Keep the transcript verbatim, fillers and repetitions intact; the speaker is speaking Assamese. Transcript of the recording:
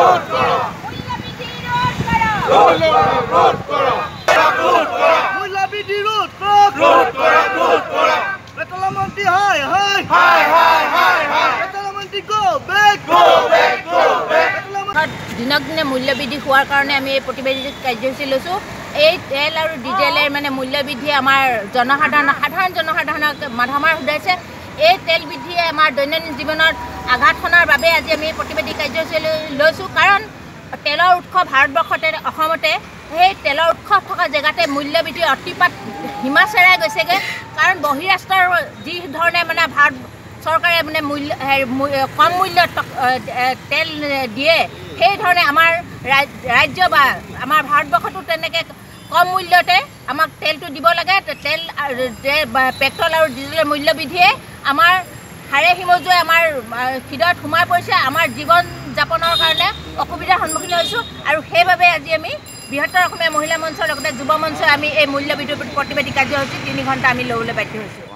দিনক দিনে মূল্যবৃদ্ধি হোৱাৰ কাৰণে আমি এই প্ৰতিবাদী কাৰ্যসূচী লৈছোঁ। এই তেল আৰু ডিজেলৰ মানে মূল্যবৃদ্ধি আমাৰ জনসাধাৰণ সাধাৰণ জনসাধাৰণক মাধমাৰ সদাইছে। এই তেল বৃদ্ধিয়ে আমাৰ দৈনন্দিন জীৱনত আঘাত সনাৰ বাবে আজি আমি প্ৰতিবাদী কাৰ্যসূচী লৈছোঁ। কাৰণ তেলৰ উৎস ভাৰতবৰ্ষতে অসমতে সেই তেলৰ উৎস থকা জেগাতে মূল্যবৃদ্ধি অতিপাত সীমা চেৰাই গৈছেগৈ। কাৰণ বহিৰাষ্ট্ৰৰ যি ধৰণে মানে ভাৰত চৰকাৰে মানে মূল্য কম মূল্যত তেল দিয়ে, সেইধৰণে আমাৰ ৰাজ্য বা আমাৰ ভাৰতবৰ্ষতো তেনেকৈ কম মূল্যতে আমাক তেলটো দিব লাগে। তেল পেট্ৰল আৰু ডিজেলৰ মূল্যবৃদ্ধিয়ে আমাৰ হাড়ে হিমজুৱে আমাৰ হৃদয়ত সোমাই পৰিছে। আমাৰ জীৱন যাপনৰ কাৰণে অসুবিধাৰ সন্মুখীন হৈছোঁ। আৰু সেইবাবে আজি আমি বৃহত্তৰ অসমীয়া মহিলা মঞ্চৰ লগতে যুৱ মঞ্চই আমি এই মূল্যবৃদ্ধিৰ প্ৰতিবাদী কাৰ্যসূচী তিনি ঘণ্টা আমি ল'বলৈ বাধ্য হৈছোঁ।